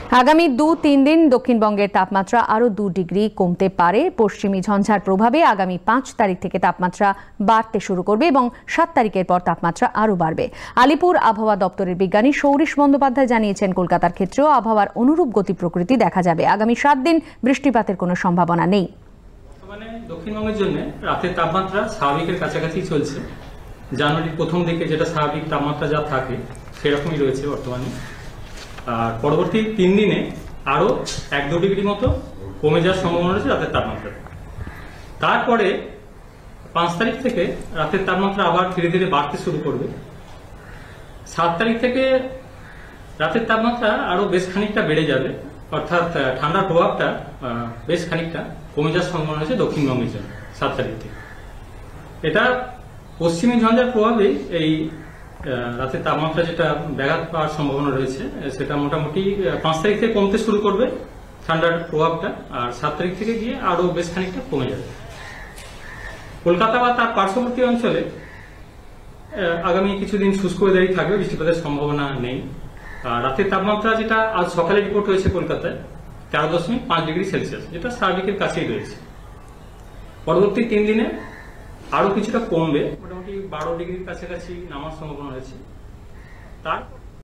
আগামী 2-3 দিন দক্ষিণবঙ্গের তাপমাত্রা আরও 2 ডিগ্রি কমতে পারে। পশ্চিমী ঝঞ্ঝার প্রভাবে আগামী 5 তারিখ থেকে তাপমাত্রা বাড়তে শুরু করবে এবং 7 তারিখের পর তাপমাত্রা আরও বাড়বে। আলিপুর আবহাওয়া দপ্তরের বিজ্ঞানী সৌরিশ বন্দ্যোপাধ্যায় জানিয়েছেন, কলকাতার ক্ষেত্রেও আবহাওয়ার অনুরূপ গতি প্রকৃতি দেখা যাবে। আগামী 7 দিন বৃষ্টিপাতের কোনো সম্ভাবনা নেই। বর্তমানে দক্ষিণবঙ্গের জন্য রাতের তাপমাত্রা স্বাভাবিকের কাছাকাছি চলছে। জানুয়ারির প্রথম দিকে যেটা স্বাভাবিক তাপমাত্রা যা থাকে সেরকমই রয়েছে বর্তমানে। আর পরবর্তী 3 দিনে আরো 1-2 ডিগ্রি মতো কমে যাওয়ার সম্ভাবনা রয়েছে রাতের তাপমাত্রা। তারপরে 5 তারিখ থেকে রাতের তাপমাত্রা আবার ধীরে ধীরে বাড়তে শুরু করবে। 7 তারিখ থেকে রাতের তাপমাত্রা আরো বেশ খানিকটা বেড়ে যাবে, অর্থাৎ ঠান্ডার প্রভাবটা বেশ খানিকটা কমে যাওয়ার সম্ভাবনা রয়েছে দক্ষিণবঙ্গের জন্য 7 তারিখ থেকে। এটা পশ্চিমী ঝঞ্ঝার প্রভাবেই এই রাতের তাপমাত্রা যেটা ব্যাঘাত পাওয়ার সম্ভাবনা রয়েছে সেটা মোটামুটি 5 তারিখ থেকে কমতে শুরু করবে ঠান্ডার প্রভাবটা, আর 7 তারিখ থেকে গিয়ে আরো বেশ খানিকটা কমে যাবে। কলকাতা বা তার পার্শ্ববর্তী অঞ্চলে আগামী কিছুদিন শুষ্ক ওয়েদারই থাকবে, বৃষ্টিপাতের সম্ভাবনা নেই। আর রাতের তাপমাত্রা যেটা আজ সকালে রিপোর্ট হয়েছে কলকাতায় 13.5 ডিগ্রি সেলসিয়াস, যেটা স্বাভাবিকের কাছেই রয়েছে। পরবর্তী 3 দিনে আরো কিছুটা কমবে, মোটামুটি 12 ডিগ্রির কাছাকাছি নামার সম্ভাবনা রয়েছে। তার